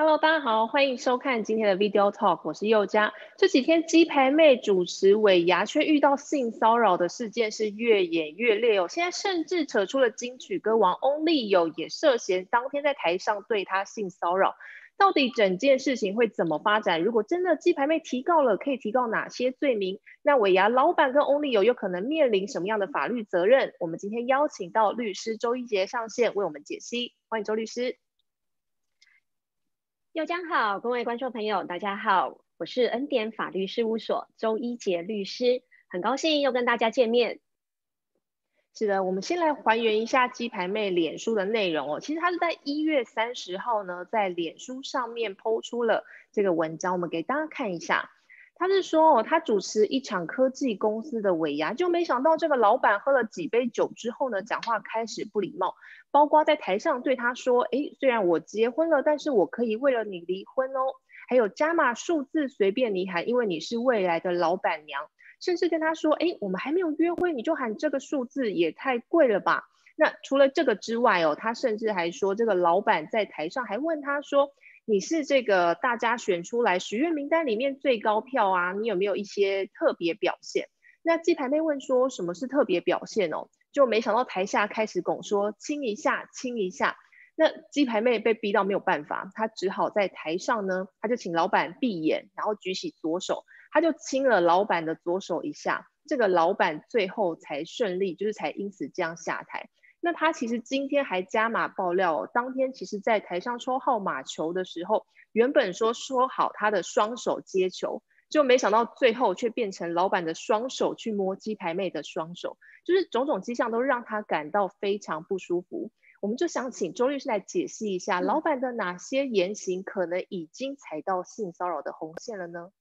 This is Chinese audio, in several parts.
Hello，大家好，欢迎收看今天的 Video Talk，我是宥嘉。这几天鸡排妹主持尾牙，却遇到性骚扰的事件是越演越烈哦。现在甚至扯出了金曲歌王翁立友也涉嫌当天在台上对她性骚扰。到底整件事情会怎么发展？如果真的鸡排妹提告了，可以提告哪些罪名？那尾牙老板跟翁立友有可能面临什么样的法律责任？我们今天邀请到律师周一杰上线为我们解析，欢迎周律师。 宥嘉好，各位观众朋友，大家好，我是恩典法律事务所周一杰律师，很高兴又跟大家见面。 是的，我们先来还原一下鸡排妹脸书的内容哦。其实她是在1月30号呢，在脸书上面 po 出了这个文章，我们给大家看一下。她是说哦，她主持一场科技公司的尾牙，就没想到这个老板喝了几杯酒之后呢，讲话开始不礼貌，包括在台上对她说：“诶，虽然我结婚了，但是我可以为了你离婚哦。”还有加码数字随便你喊，因为你是未来的老板娘。甚至跟他说：“哎，我们还没有约会，你就喊这个数字，也太贵了吧？”那除了这个之外哦，他甚至还说，这个老板在台上还问他说：“你是这个大家选出来许愿名单里面最高票啊，你有没有一些特别表现？”那鸡排妹问说：“什么是特别表现哦？”就没想到台下开始拱说：“亲一下，亲一下。”那鸡排妹被逼到没有办法，她只好在台上呢，她就请老板闭眼，然后举起左手。他就亲了老板的左手一下，这个老板最后才顺利，就是才因此这样下台。那他其实今天还加码爆料哦，当天其实在台上抽号码球的时候，原本说好他的双手接球，就没想到最后却变成老板的双手去摸鸡排妹的双手，就是种种迹象都让他感到非常不舒服。我们就想请周律师来解析一下，老板的哪些言行可能已经踩到性骚扰的红线了呢？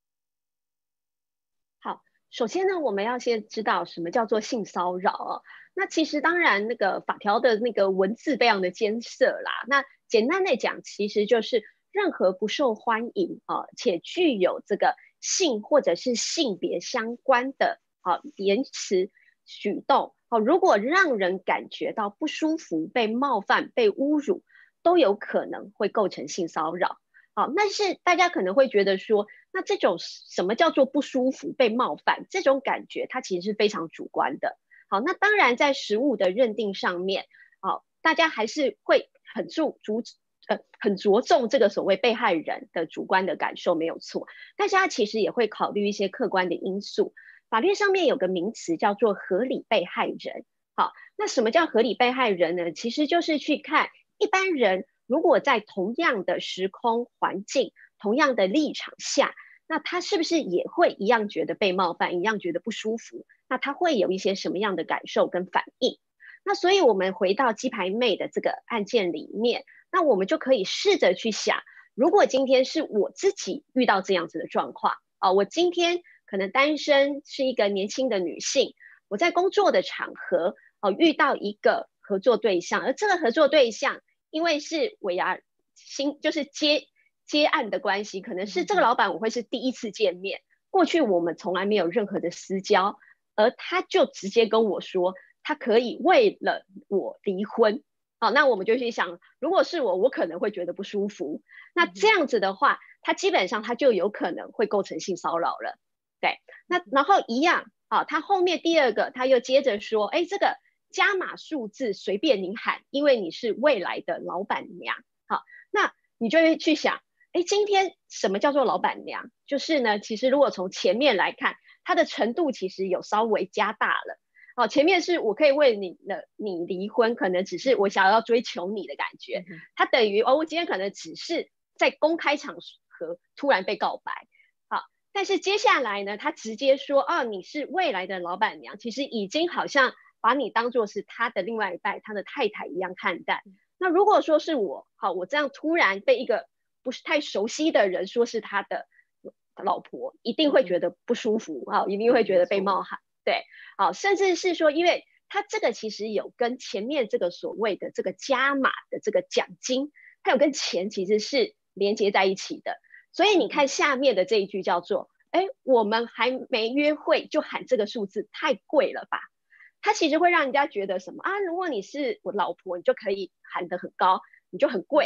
好，首先呢，我们要先知道什么叫做性骚扰哦。那其实当然，那个法条的那个文字非常的艰涩啦。那简单的讲，其实就是任何不受欢迎且具有这个性或者是性别相关的言辞举动如果让人感觉到不舒服、被冒犯、被侮辱，都有可能会构成性骚扰。好，但是大家可能会觉得说，那这种什么叫做不舒服、被冒犯这种感觉，它其实是非常主观的。好，那当然在实务的认定上面，好，大家还是会很着重这个所谓被害人的主观的感受没有错，但是他其实也会考虑一些客观的因素。法律上面有个名词叫做合理被害人。好，那什么叫合理被害人呢？其实就是去看一般人如果在同样的时空环境、同样的立场下，那他是不是也会一样觉得被冒犯，一样觉得不舒服？那他会有一些什么样的感受跟反应？那所以我们回到鸡排妹的这个案件里面，那我们就可以试着去想，如果今天是我自己遇到这样子的状况我今天可能单身，是一个年轻的女性，我在工作的场合遇到一个合作对象，而这个合作对象因为是尾牙就是接案的关系，可能是这个老板我会是第一次见面，过去我们从来没有任何的私交，而他就直接跟我说，他可以为了我离婚。好，那我们就去想，如果是我可能会觉得不舒服。那这样子的话，他基本上他就有可能会构成性骚扰了。对，那然后一样他后面第二个他又接着说，哎，这个加码数字随便你喊，因为你是未来的老板娘。好，那你就会去想，哎，今天什么叫做老板娘？就是呢，其实如果从前面来看，它的程度其实有稍微加大了。前面是我可以为你离婚，可能只是我想要追求你的感觉，它等于我今天可能只是在公开场合突然被告白。好，但是接下来呢，他直接说你是未来的老板娘，其实已经好像把你当作是他的另外一半，他的太太一样看待。那如果说是我这样突然被一个不是太熟悉的人说是他的老婆，一定会觉得不舒服一定会觉得被冒犯。对，甚至是说，因为它这个其实有跟前面这个所谓的这个加码的这个奖金，它有跟钱其实是连接在一起的。所以你看下面的这一句叫做，哎，我们还没约会就喊这个数字，太贵了吧？它其实会让人家觉得什么如果你是我老婆，你就可以喊得很高，你就很贵。可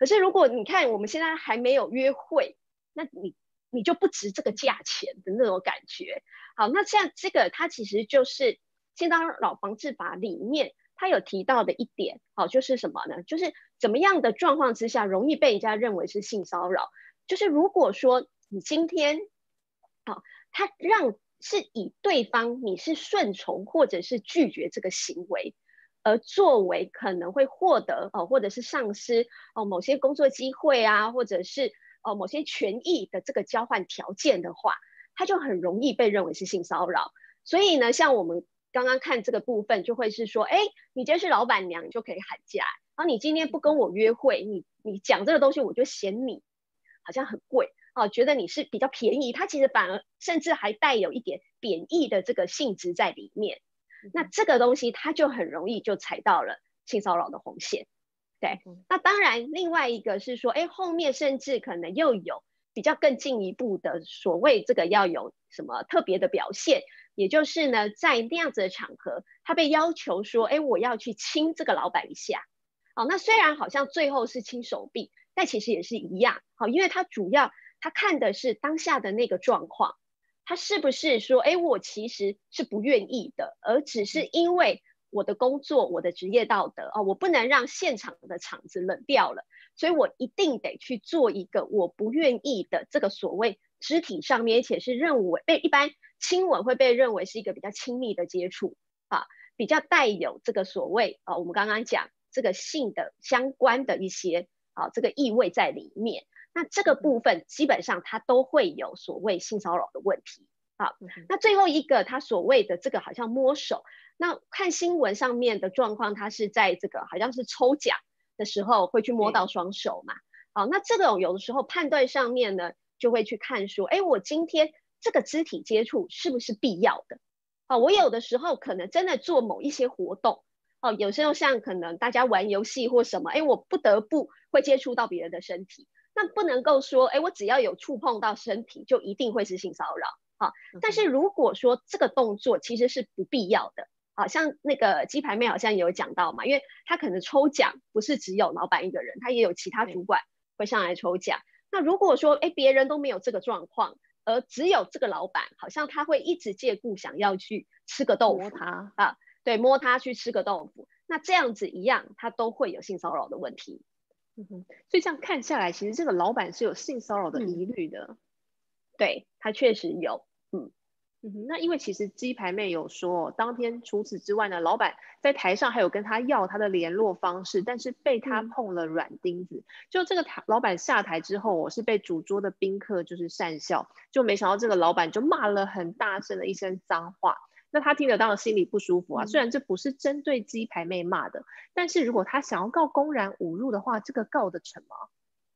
可是如果你看我们现在还没有约会，那你就不值这个价钱的那种感觉。好，那像这个它其实就是性骚扰防治法里面它有提到的一点，好，就是什么呢？就是怎么样的状况之下容易被人家认为是性骚扰，就是如果说你今天好，他是以对方你是顺从或者是拒绝这个行为，而作为可能会获得或者是丧失某些工作机会啊，或者是某些权益的这个交换条件的话，它就很容易被认为是性骚扰。所以呢，像我们刚刚看这个部分，就会是说，哎，你今天是老板娘，你就可以喊价。然后你今天不跟我约会，你讲这个东西，我就嫌你好像很贵。觉得你是比较便宜，它其实反而甚至还带有一点贬义的这个性质在里面。那这个东西它就很容易就踩到了性骚扰的红线。对，那当然另外一个是说，哎，后面甚至可能又有比较更进一步的所谓这个要有什么特别的表现，也就是呢，在那样子的场合，他被要求说，哎，我要去亲这个老板一下。那虽然好像最后是亲手臂，但其实也是一样。好，因为他主要他看的是当下的那个状况，他是不是说，哎，我其实是不愿意的，而只是因为我的工作、我的职业道德我不能让现场的场子冷掉了，所以我一定得去做一个我不愿意的这个所谓肢体上面，而且是认为一般亲吻会被认为是一个比较亲密的接触比较带有这个所谓我们刚刚讲这个性的相关的一些这个意味在里面。那这个部分基本上它都会有所谓性骚扰的问题。那最后一个它所谓的这个好像摸手，那看新闻上面的状况，它是在这个好像是抽奖的时候会去摸到双手嘛。那这个有的时候判断上面呢，就会去看说，哎，我今天这个肢体接触是不是必要的？我有的时候可能真的做某一些活动，有时候像可能大家玩游戏或什么，哎，我不得不会接触到别人的身体。那不能够说，哎，我只要有触碰到身体，就一定会是性骚扰但是如果说这个动作其实是不必要的，像那个鸡排妹好像有讲到嘛，因为他可能抽奖不是只有老板一个人，他也有其他主管会上来抽奖。那如果说，哎，别人都没有这个状况，而只有这个老板，好像他会一直借故想要去吃个豆腐，对，摸他去吃个豆腐，那这样子一样，他都会有性骚扰的问题。 所以这样看下来，其实这个老板是有性骚扰的疑虑的。 对，他确实有。 那因为其实鸡排妹有说，当天除此之外呢，老板在台上还有跟他要他的联络方式，但是被他碰了软钉子。就这个老板下台之后，我是被主桌的宾客就是讪笑，就没想到这个老板就骂了很大声的一声脏话。那他听得当然心里不舒服啊。虽然这不是针对鸡排妹骂的，但是如果他想要告公然侮辱的话，这个告得成吗？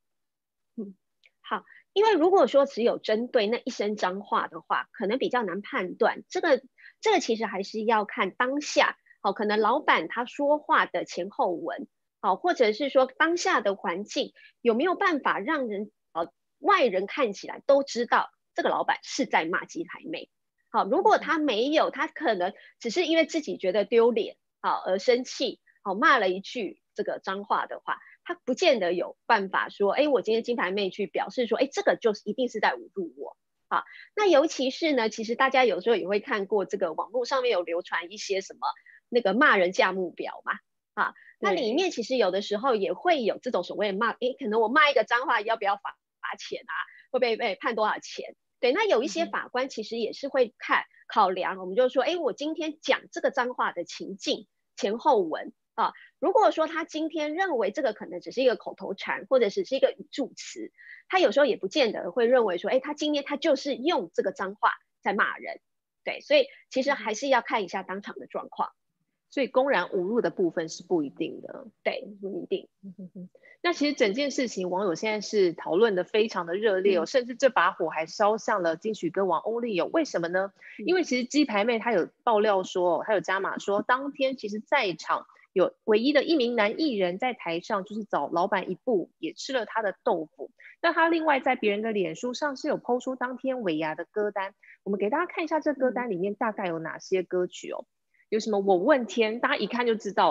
好，因为如果说只有针对那一声脏话的话，可能比较难判断。这个其实还是要看当下，可能老板他说话的前后文，或者是说当下的环境有没有办法让人外人看起来都知道这个老板是在骂鸡排妹。好，如果他没有，他可能只是因为自己觉得丢脸而生气，骂了一句这个脏话的话，他不见得有办法说，哎，我今天金牌妹去表示说，哎，这个就是一定是在侮辱我。那尤其是呢，其实大家有时候也会看过这个网络上面有流传一些什么那个骂人价目表嘛。那里面其实有的时候也会有这种所谓的骂，可能我骂一个脏话要不要罚钱啊？会被判多少钱？对，那有一些法官其实也是会考量，我们就说，哎，我今天讲这个脏话的情境前后文如果说他今天认为这个可能只是一个口头禅，或者只是一个语助词，他有时候也不见得会认为说，哎，他今天他就是用这个脏话在骂人。对，所以其实还是要看一下当场的状况。 所以公然侮辱的部分是不一定的。 对，不一定。 那其实整件事情网友现在是讨论的非常的热烈甚至这把火还烧向了金曲歌王翁立友。为什么呢？因为其实鸡排妹她有爆料说，她有加码说，当天其实在场有唯一的一名男艺人在台上就是早老板一步也吃了他的豆腐。那他另外在别人的脸书上是有 po 出当天尾牙的歌单，我们给大家看一下这歌单里面大概有哪些歌曲有什么我问天，大家一看就知道了，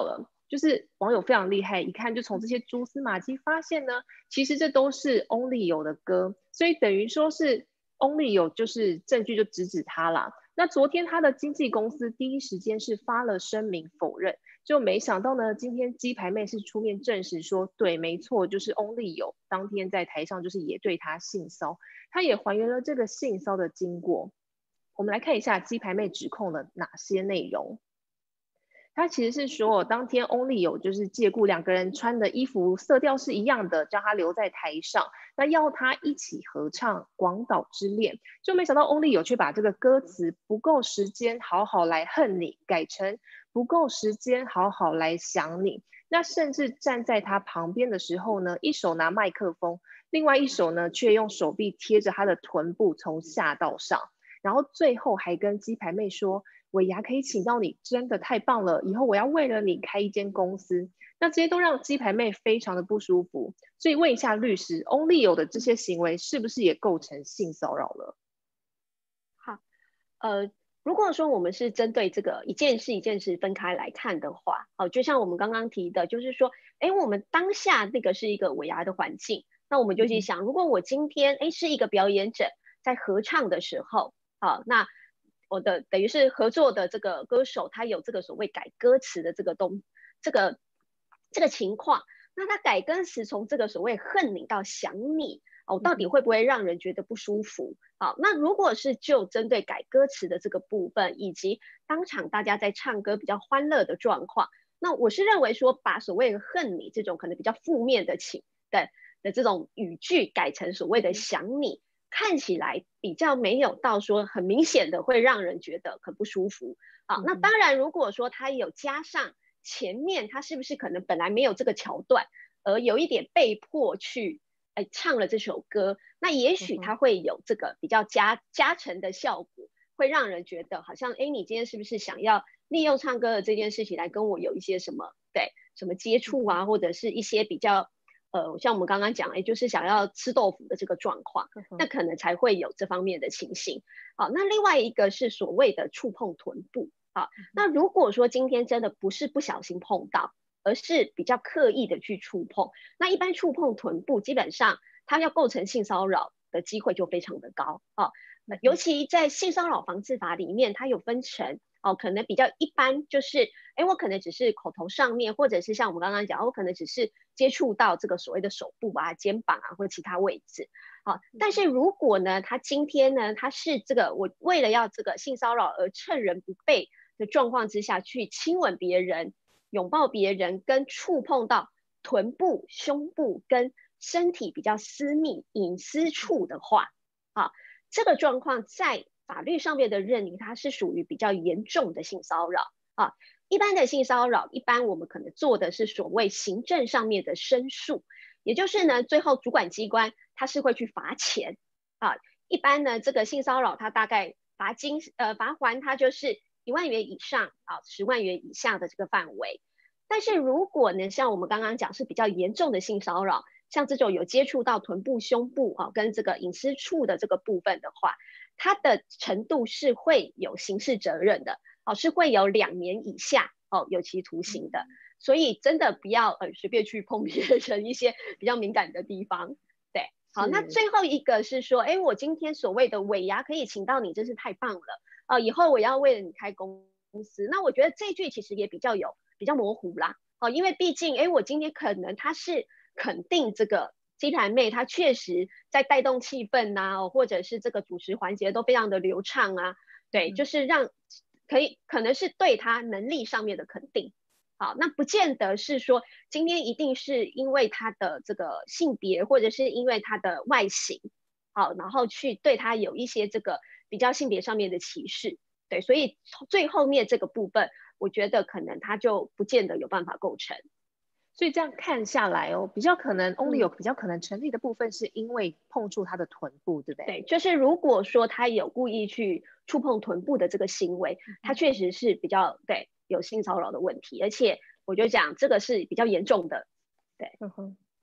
就是网友非常厉害，一看就从这些蛛丝马迹发现呢，其实这都是 Only 有的歌，所以等于说是 Only 有就是证据就指他啦。那昨天他的经纪公司第一时间是发了声明否认，就没想到呢，今天鸡排妹是出面证实说，对，没错，就是 Only 有当天在台上就是也对他性骚，他也还原了这个性骚的经过。我们来看一下鸡排妹指控了哪些内容。他其实是说，当天 Only 有就是借故两个人穿的衣服色调是一样的，叫他留在台上，那要他一起合唱《广岛之恋》，就没想到 Only 有却把这个歌词不够时间好好来恨你改成不够时间好好来想你。那甚至站在他旁边的时候呢，一手拿麦克风，另外一手呢却用手臂贴着他的臀部从下到上，然后最后还跟鸡排妹说，尾牙可以请到你，真的太棒了！以后我要为了你开一间公司。那这些都让鸡排妹非常的不舒服。所以问一下律师 ，Only 有的这些行为是不是也构成性骚扰了？ 好，如果说我们是针对这个一件事一件事分开来看的话，就像我们刚刚提的，就是说，我们当下那个是一个尾牙的环境，那我们就去想，如果我今天是一个表演者在合唱的时候，好，那我的等于是合作的这个歌手，他有这个所谓改歌词的这个情况，那他改歌词从这个所谓恨你到想你，到底会不会让人觉得不舒服？好，那如果是就针对改歌词的这个部分，以及当场大家在唱歌比较欢乐的状况，那我是认为说，把所谓恨你这种可能比较负面的这种语句改成所谓的想你。看起来比较没有到说很明显的会让人觉得很不舒服。好，那当然如果说他有加上前面他是不是可能本来没有这个桥段，而有一点被迫去唱了这首歌，那也许他会有这个比较加成的效果，会让人觉得好像你今天是不是想要利用唱歌的这件事情来跟我有一些什么什么接触啊，或者是一些比较像我们刚刚讲，就是想要吃豆腐的这个状况，那可能才会有这方面的情形。好，那另外一个是所谓的触碰臀部。好，那如果说今天真的不是不小心碰到，而是比较刻意的去触碰，那一般触碰臀部，基本上它要构成性骚扰的机会就非常的高。尤其在性骚扰防治法里面，它有分成。可能比较一般就是，我可能只是口头上面，或者是像我们刚刚讲，我可能只是接触到这个所谓的手部啊、肩膀啊或其他位置。好，但是如果呢，他今天呢，他是这个我为了要这个性骚扰而趁人不备的状况之下去亲吻别人、拥抱别人，跟触碰到臀部、胸部跟身体比较私密隐私处的话，这个状况在法律上面的认定，它是属于比较严重的性骚扰啊。一般的性骚扰，一般我们可能做的是所谓行政上面的申诉，也就是呢，最后主管机关它是会去罚钱啊。一般呢，这个性骚扰它大概罚锾它就是1万元以上10万元以下的这个范围。但是如果呢，像我们刚刚讲是比较严重的性骚扰，像这种有接触到臀部、胸部跟这个隐私处的这个部分的话，它的程度是会有刑事责任的，是会有2年以下有期徒刑的。所以真的不要随便去碰别人一些比较敏感的地方。对，好，那最后一个是说，我今天所谓的尾牙可以请到你，真是太棒了以后我要为了你开公司。那我觉得这句其实也比较模糊啦，因为毕竟我今天可能他是肯定这个鸡排妹她确实在带动气氛啊，或者是这个主持环节都非常的流畅啊，对，就是可能是对她能力上面的肯定。好，那不见得是说今天一定是因为她的这个性别，或者是因为她的外形，好，然后去对她有一些这个比较性别上面的歧视。对，所以最后面这个部分，我觉得可能她就不见得有办法构成。 所以这样看下来比较可能 Only 有比较可能成立的部分，是因为碰触他的臀部，对不对？ 对，就是如果说他有故意去触碰臀部的这个行为，他确实是比较有性骚扰的问题，而且我就讲这个是比较严重的。对，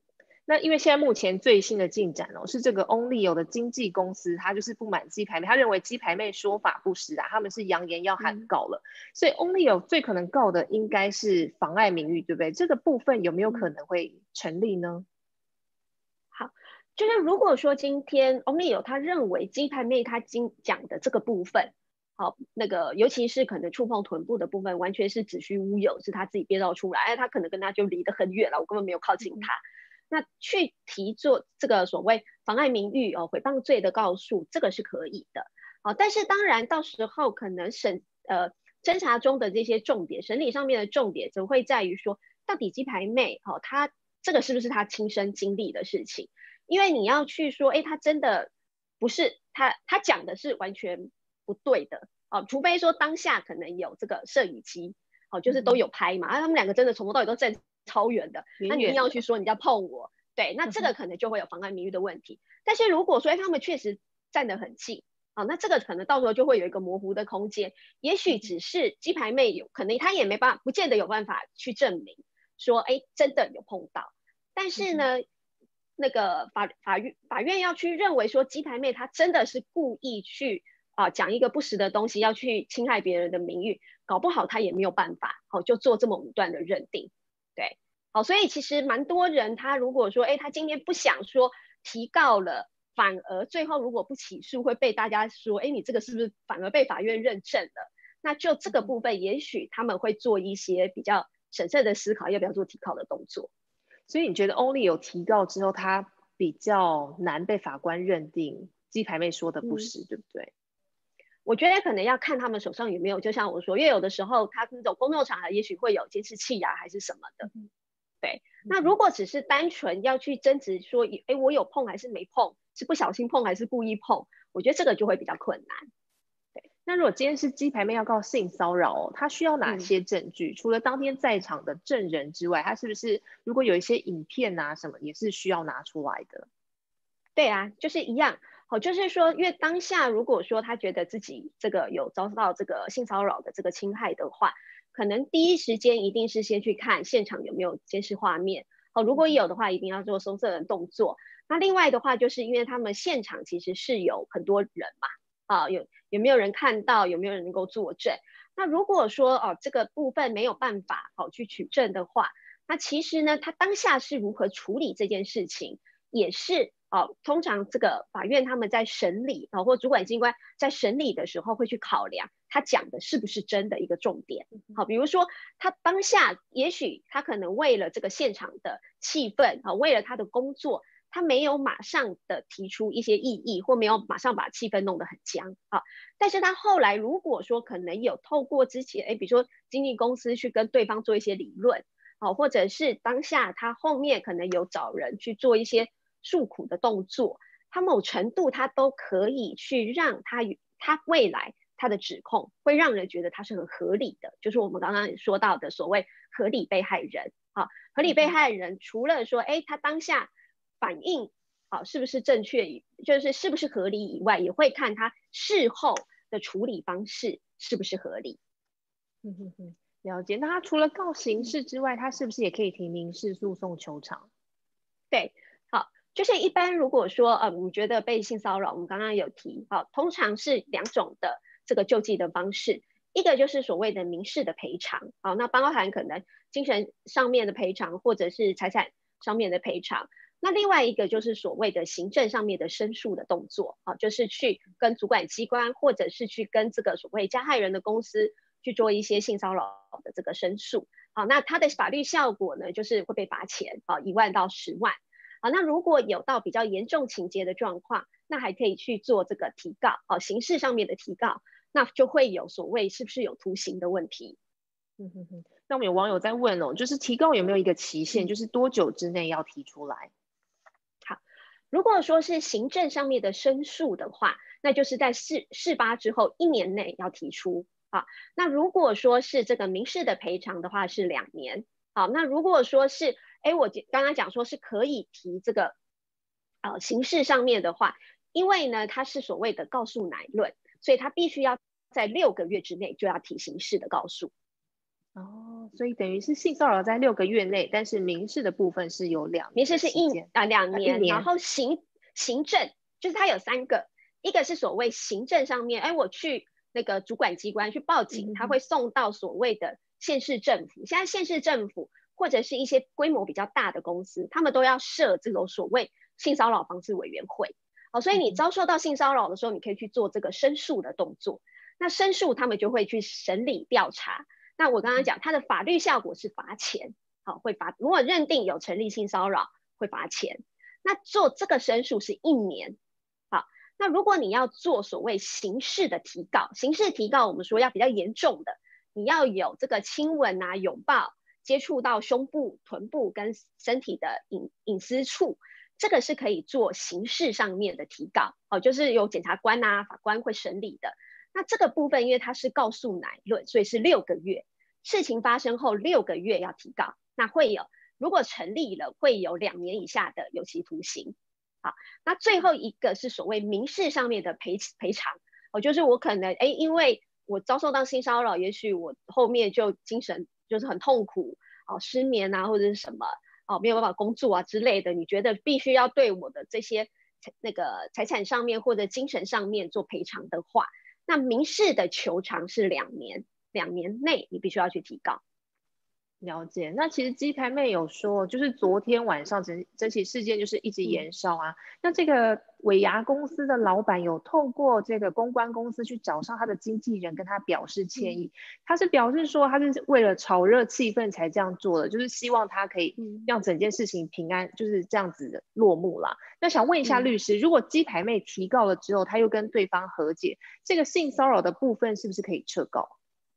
那因为现在目前最新的进展是这个 Onlyo 的经纪公司，他就是不满鸡排妹，他认为鸡排妹说法不实啊，他们是扬言要喊告了，所以 Onlyo 最可能告的应该是妨碍名誉，对不对？这个部分有没有可能会成立呢？ 好，就是如果说今天 Onlyo 他认为鸡排妹他讲的这个部分，好，那个尤其是可能触碰臀部的部分，完全是子虚乌有，是他自己编造出来，他可能跟他就离得很远了，我根本没有靠近他。那去提做这个所谓妨碍名誉诽谤罪的告诉，这个是可以的。但是当然到时候可能侦查中的这些重点，审理上面的重点，则会在于说，到底鸡排妹她这个是不是她亲身经历的事情？因为你要去说，她真的不是她讲的是完全不对的除非说当下可能有这个摄影机就是都有拍嘛，他们两个真的从头到尾都站超远的，那你一定要去说你要碰我，对，那这个可能就会有妨碍名誉的问题。但是如果说他们确实站得很近那这个可能到时候就会有一个模糊的空间，也许只是鸡排妹可能他也没办法，不见得有办法去证明说，真的有碰到。但是呢，那个法院要去认为说鸡排妹她真的是故意去讲一个不实的东西，要去侵害别人的名誉，搞不好他也没有办法就做这么武断的认定。对，所以其实蛮多人他如果说他今天不想说提告了，反而最后如果不起诉会被大家说你这个是不是反而被法院认证了，那就这个部分也许他们会做一些比较审慎的思考，要不要做提告的动作。 所以你觉得 Only 有提告之后，他比较难被法官认定鸡排妹说的不实，对不对？ 我觉得可能要看他们手上有没有，就像我说，因为有的时候他那种公众场合也许会有监视器还是什么的。对，那如果只是单纯要去争执说，我有碰还是没碰，是不小心碰还是故意碰，我觉得这个就会比较困难。 对，那如果今天是鸡排妹要告性骚扰他需要哪些证据？除了当天在场的证人之外，他是不是如果有一些影片什么也是需要拿出来的？ 对啊，就是一样。就是说，因为当下如果说他觉得自己这个有遭到这个性骚扰的这个侵害的话，可能第一时间一定是先去看现场有没有监视画面。如果有的话，一定要做搜证的动作。那另外的话，就是因为他们现场其实是有很多人嘛，有没有人看到，有没有人能够作证？那如果说这个部分没有办法去取证的话，那其实呢，他当下是如何处理这件事情，也是通常这个法院他们在审理或主管机关在审理的时候会去考量他讲的是不是真的一个重点。比如说他当下也许他可能为了这个现场的气氛为了他的工作，他没有马上的提出一些异议，或没有马上把气氛弄得很僵但是他后来如果说可能有透过之前比如说经纪公司去跟对方做一些理论或者是当下他后面可能有找人去做一些诉苦的动作，他某程度他都可以去让他未来他的指控会让人觉得他是很合理的，就是我们刚刚说到的所谓合理被害人合理被害人除了说他当下反应是不是正确，就是是不是合理以外，也会看他事后的处理方式是不是合理。 了解。那他除了告刑事之外，他是不是也可以提民事诉讼求偿？ 对，好，就是一般如果说你觉得被性骚扰，我们刚刚有提通常是2种的这个救济的方式，一个就是所谓的民事的赔偿那包含可能精神上面的赔偿或者是财产上面的赔偿。那另外一个就是所谓的行政上面的申诉的动作就是去跟主管机关或者是去跟这个所谓加害人的公司去做一些性骚扰的这个申诉那它的法律效果呢，就是会被罚钱1万到10万那如果有到比较严重情节的状况，那还可以去做这个提告刑事上面的提告，那就会有所谓是不是有徒刑的问题。 那我们有网友在问就是提告有没有一个期限，就是多久之内要提出来？ 好，如果说是行政上面的申诉的话，那就是在事发之后1年内要提出那如果说是这个民事的赔偿的话是2年那如果说是我刚刚讲说是可以提这个刑事上面的话，因为呢它是所谓的告诉乃论，所以它必须要在6个月之内就要提刑事的告诉。 哦，所以等于是性骚扰在6个月内，但是民事的部分是有2年的民事是期间，一 2年，然年。 后行政就是它有3个，一个是所谓行政上面，哎，我去那个主管机关去报警，他会送到所谓的县市政府。现在县市政府或者是一些规模比较大的公司，他们都要设这种所谓性骚扰防治委员会。所以你遭受到性骚扰的时候，你可以去做这个申诉的动作。那申诉他们就会去审理调查。那我刚刚讲，它的法律效果是罚钱，会罚。如果认定有成立性骚扰，会罚钱。那做这个申诉是1年。好，那如果你要做所谓刑事的提告，刑事提告我们说要比较严重的，你要有这个亲吻啊、拥抱、接触到胸部、臀部跟身体的隐私处，这个是可以做刑事上面的提告，就是有检察官啊、法官会审理的。那这个部分因为它是告诉乃论，所以是6个月。事情发生后6个月要提告，那会有，如果成立了，会有2年以下的有期徒刑。好，那最后一个是所谓民事上面的赔偿，就是我可能因为我遭受到性骚扰，也许我后面就精神就是很痛苦，失眠啊或者是什么，没有办法工作啊之类的，你觉得必须要对我的这些那个财产上面或者精神上面做赔偿的话，那民事的求偿是2年，2年内你必须要去提告。 了解，那其实鸡排妹有说，就是昨天晚上整起事件就是一直延烧啊。那这个尾牙公司的老板有透过这个公关公司去找上他的经纪人，跟他表示歉意。他是表示说，他是为了炒热气氛才这样做的，就是希望他可以让整件事情平安，就是这样子的落幕啦。那想问一下律师，如果鸡排妹提告了之后，他又跟对方和解，这个性骚扰的部分是不是可以撤告？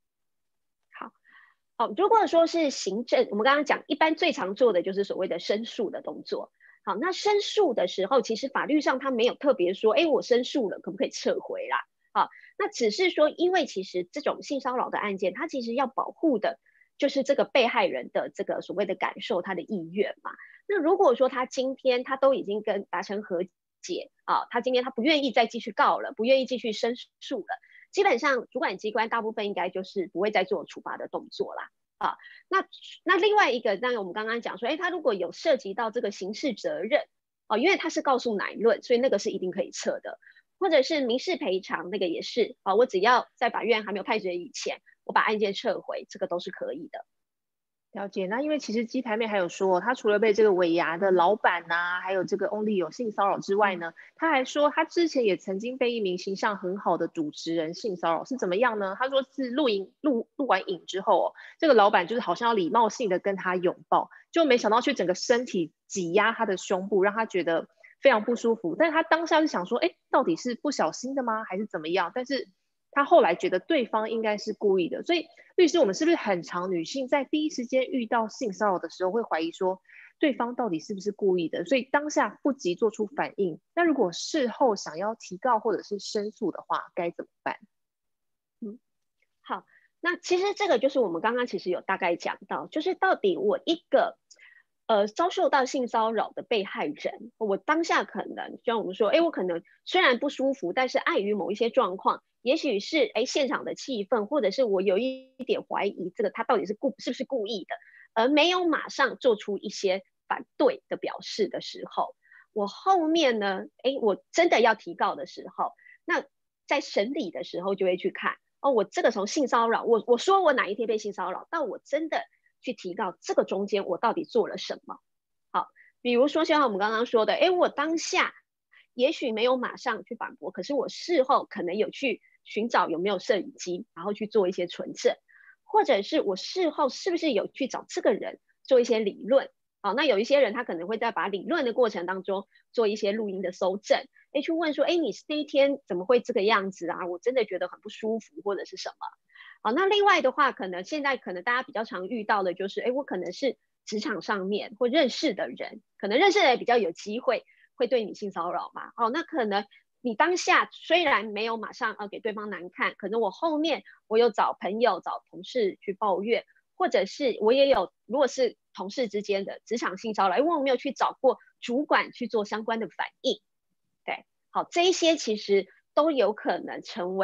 如果说是行政，我们刚刚讲，一般最常做的就是所谓的申诉的动作。好，那申诉的时候，其实法律上他没有特别说，我申诉了，可不可以撤回啦？好，那只是说，因为其实这种性骚扰的案件，它其实要保护的就是这个被害人的这个所谓的感受，他的意愿嘛。那如果说他今天他都已经达成和解他今天他不愿意再继续告了，不愿意继续申诉了。基本上主管机关大部分应该就是不会再做处罚的动作啦。那另外一个，当然我们刚刚讲说，他如果有涉及到这个刑事责任因为他是告诉乃论，所以那个是一定可以撤的，或者是民事赔偿，那个也是我只要在法院还没有判决以前，我把案件撤回，这个都是可以的。 了解，那因为其实鸡排妹还有说，她除了被这个尾牙的老板啊，还有这个 Only 有性骚扰之外呢，她还说她之前也曾经被一名形象很好的主持人性骚扰，是怎么样呢？她说是录完影之后这个老板就是好像要礼貌性的跟她拥抱，就没想到却整个身体挤压她的胸部，让她觉得非常不舒服。但是她当下是想说，到底是不小心的吗？还是怎么样？但是他后来觉得对方应该是故意的，所以律师，我们是不是很常女性在第一时间遇到性骚扰的时候，会怀疑说对方到底是不是故意的？所以当下不急做出反应。那如果事后想要提告或者是申诉的话，该怎么办？ 好，那其实这个就是我们刚刚其实有大概讲到，就是到底我一个遭受到性骚扰的被害人，我当下可能就像我们说，我可能虽然不舒服，但是碍于某一些状况，也许是现场的气氛，或者是我有一点怀疑这个他到底是不是故意的，而没有马上做出一些反对的表示的时候，我后面呢，我真的要提告的时候，那在审理的时候就会去看我这个从性骚扰，我说我哪一天被性骚扰，到我真的去提告，这个中间我到底做了什么？好，比如说像我们刚刚说的，我当下也许没有马上去反驳，可是我事后可能有去寻找有没有摄影机，然后去做一些存证，或者是我事后是不是有去找这个人做一些理论？那有一些人他可能会在把理论的过程当中做一些录音的搜证，去问说，你那一天怎么会这个样子啊？我真的觉得很不舒服，或者是什么？好，那另外的话，现在可能大家比较常遇到的就是，我可能是职场上面或认识的人，可能认识的人比较有机会会对你性骚扰嘛。那可能你当下虽然没有马上给对方难看，可能我后面我有找朋友、找同事去抱怨，或者是我也有，如果是同事之间的职场性骚扰，因为我没有去找过主管去做相关的反应。对，好，这一些其实都有可能成为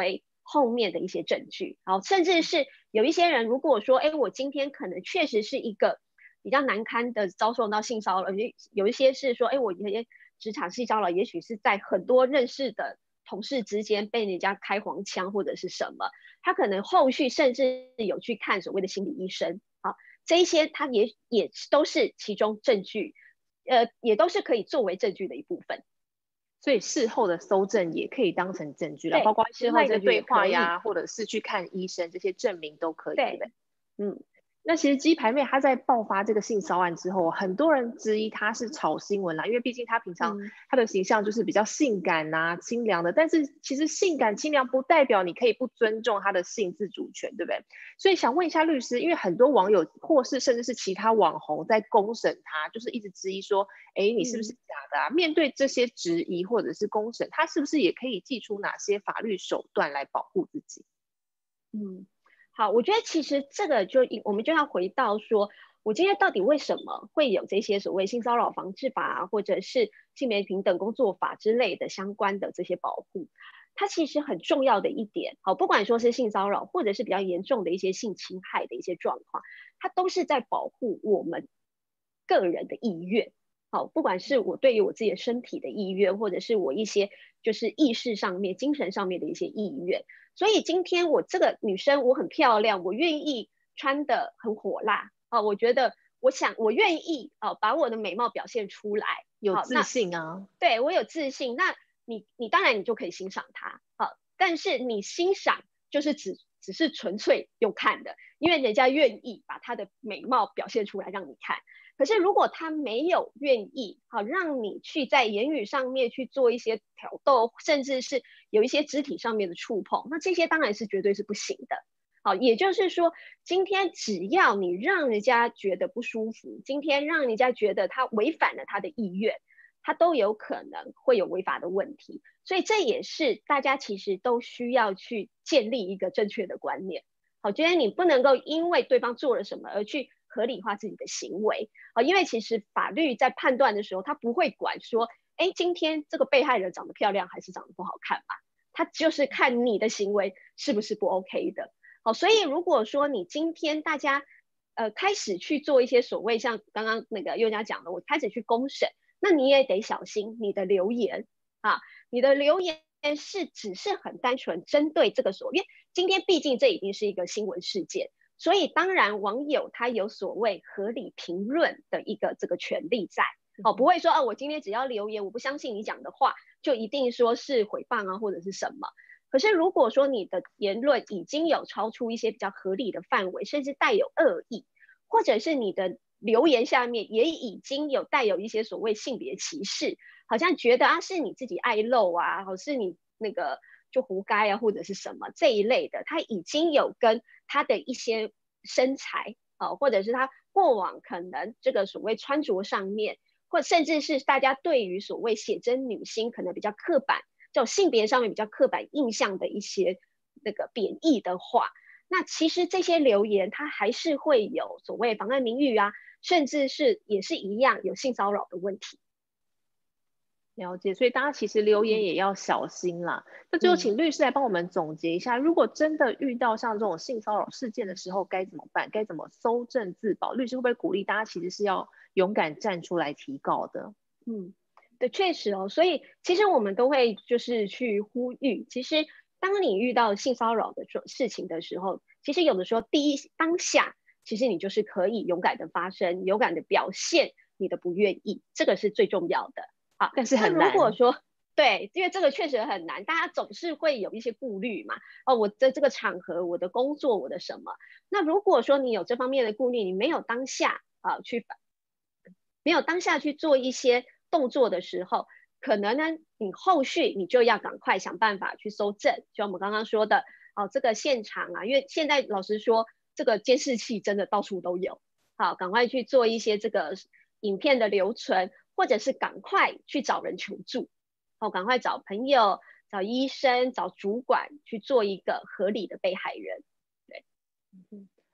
后面的一些证据。好，甚至是有一些人如果说，哎，我今天可能确实是一个比较难堪的遭受到性骚扰，有一些是说，哎，我也职场性骚扰，也许是在很多认识的同事之间被人家开黄腔或者是什么，他可能后续甚至有去看所谓的心理医生，好，这一些他也都是其中证据，也都是可以作为证据的一部分。 所以事后的搜证也可以当成证据了，包对， 括一些事后证据赖的对也可以。 话呀，或者是去看医生，这些证明都可以，对不对？ 对，嗯那其实鸡排妹她在爆发这个性骚案之后，很多人质疑她是炒新闻啦，因为毕竟她平常嗯她的形象就是比较性感啊、清凉的，但是其实性感清凉不代表你可以不尊重她的性自主权，对不对？所以想问一下律师，因为很多网友或是甚至是其他网红在公审她，就是一直质疑说，哎，你是不是嗯假的啊？面对这些质疑或者是公审，她是不是也可以祭出哪些法律手段来保护自己？ 嗯。好，我觉得其实这个我们就要回到说，我今天到底为什么会有这些所谓性骚扰防治法啊，或者是性别平等工作法之类的相关的这些保护？它其实很重要的一点，好，不管说是性骚扰，或者是比较严重的一些性侵害的一些状况，它都是在保护我们个人的意愿。好，不管是我对于我自己的身体的意愿，或者是我一些就是意识上面、精神上面的一些意愿。所以今天我这个女生我很漂亮，我愿意穿的很火辣啊，我觉得我愿意啊把我的美貌表现出来。好， 有自那信啊， 对我有自信，那你当然你就可以欣赏她。好，但是你欣赏就是只是纯粹用看的，因为人家愿意把她的美貌表现出来让你看。可是如果他没有愿意，好让你去在言语上面去做一些挑逗，甚至是有一些肢体上面的触碰，那这些当然是绝对是不行的。好，也就是说，今天只要你让人家觉得不舒服，今天让人家觉得他违反了他的意愿，他都有可能会有违法的问题。所以这也是大家其实都需要去建立一个正确的观念。好，今天你不能够因为对方做了什么而去合理化自己的行为啊，因为其实法律在判断的时候，他不会管说，哎，今天这个被害人长得漂亮还是长得不好看吧，他就是看你的行为是不是不 OK 的。好，所以如果说你今天大家开始去做一些所谓像刚刚那个佑嘉讲的，我开始去公审，那你也得小心你的留言啊，你的留言只是很单纯针对这个因为今天毕竟这已经是一个新闻事件，所以当然网友他有所谓合理评论的一个这个权利在。哦，不会说哦，我今天只要留言，我不相信你讲的话，就一定说是诽谤啊，或者是什么。可是如果说你的言论已经有超出一些比较合理的范围，甚至带有恶意，或者是你的留言下面也已经有带有一些所谓性别歧视，好像觉得啊是你自己爱露啊，或是你那个就活该啊，或者是什么这一类的，他已经有跟他的一些身材或者是他过往可能这个所谓穿着上面，或甚至是大家对于所谓写真女星可能比较刻板，这种性别上面比较刻板印象的一些那个贬义的话，那其实这些留言它还是会有所谓妨碍名誉啊，甚至是也是一样有性骚扰的问题。 了解，所以大家其实留言嗯也要小心啦。那最后嗯。 请律师来帮我们总结一下，如果真的遇到像这种性骚扰事件的时候，该怎么办？该怎么搜证自保？律师会不会鼓励大家其实是要勇敢站出来提告的？ 嗯，对，确实哦，所以其实我们都会就是去呼吁，其实当你遇到性骚扰的事情的时候，其实有的时候当下，其实你就是可以勇敢的发声，勇敢的表现你的不愿意，这个是最重要的。好， 但是那如果很难。 说对，因为这个确实很难，大家总是会有一些顾虑嘛。哦，我在这个场合，我的工作，我的什么？那如果说你有这方面的顾虑，你没有当下没有当下去做一些动作的时候，可能呢，你后续你就要赶快想办法去搜证，就我们刚刚说的，哦，这个现场啊，因为现在老实说，这个监视器真的到处都有，好，赶快去做一些这个影片的留存，或者是赶快去找人求助，哦，赶快找朋友、找医生、找主管去做一个合理的被害人，对。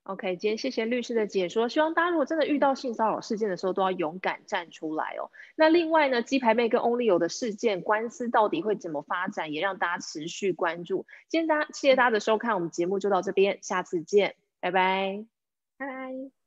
OK，今天谢谢律师的解说，希望大家如果真的遇到性骚扰事件的时候，都要勇敢站出来哦。那另外呢，鸡排妹跟 Only 有的事件官司到底会怎么发展，也让大家持续关注。今天谢谢大家的收看，我们节目就到这边，下次见，拜拜。 拜拜。